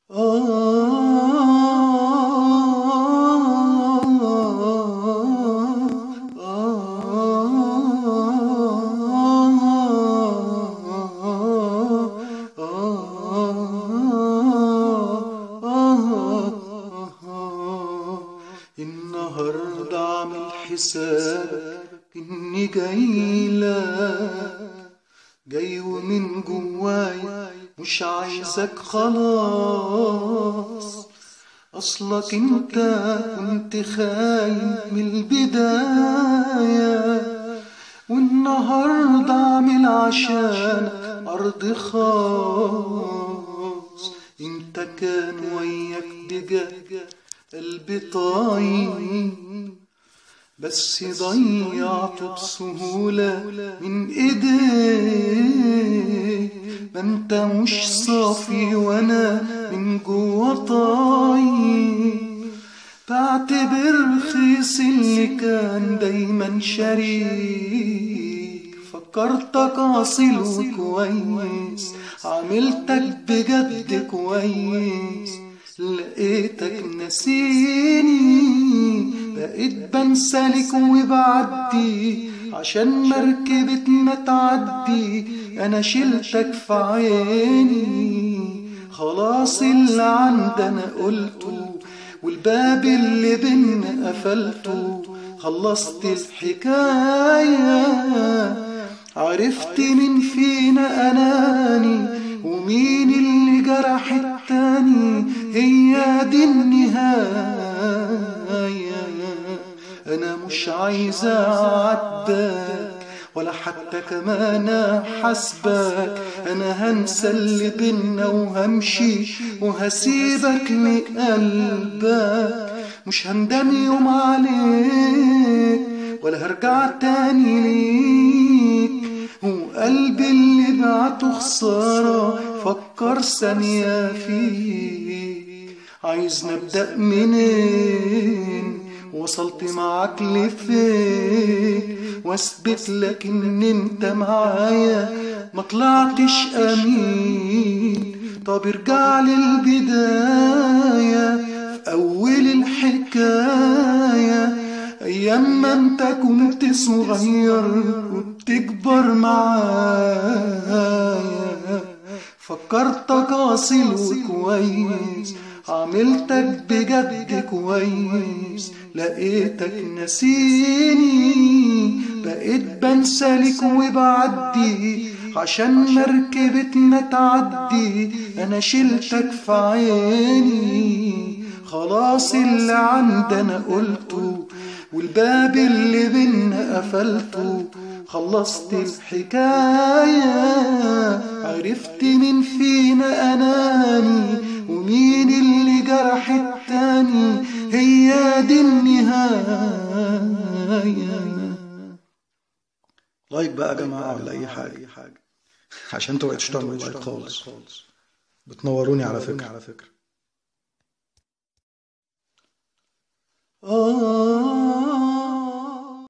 النهاردة اعمل حسابك اني جاي ومن جواي مش عايزك خلاص. اصلك انت كنت خاين من البداية، والنهاردة اعمل عشان ارض خاص. انت كان وياك بجد قلبي طاير، بس ضيعته بسهولة من ايديك. ما انت مش صافي وانا من جوا طاير. بعتبر رخيص اللي كان دايما شريك. فكرتك اصيل وكويس، عملتك بجد كويس، لقيتك نسيني. بقيت بنسالك وبعدي عشان مركبتنا تعدي. انا شلتك في عيني، خلاص اللي عندنا قلته، والباب اللي بينا قفلته. خلصت الحكاية، عرفت مين فينا اناني ومين اللي جرح التاني. هي دي النهاية. انا مش عايز اعدك ولا حتى كمان احاسبك. انا هنسى اللي بينا وهمشي وهسيبك لقلبك. مش هندم يوم عليك ولا هرجع تاني ليك. وقلبي اللي بعته خسارة فكر ثانية فيك. عايز نبدأ منين؟ وصلت معاك لفين؟ واثبت لك ان انت معايا ما طلعتش امين. طب ارجع للبداية في اول الحكاية، ايام ما انت كنت صغير وبتكبر معايا. فكرتك اصيل وكويس، عملتك بجد كويس، لقيتك نسيني. بقيت بنسالك وبعدي عشان مركبتنا تعدي. انا شلتك في عيني، خلاص اللي عندنا قلته، والباب اللي بينا قفلته. خلصت الحكاية، عرفت مين فينا اناني ومين اللي جرح التاني. هي دي النهاية. لايك بقى يا جماعة ولا اي حاجة، عشان انتوا مبقتش تعملوا لايك خالص. بتنوروني على فكرة.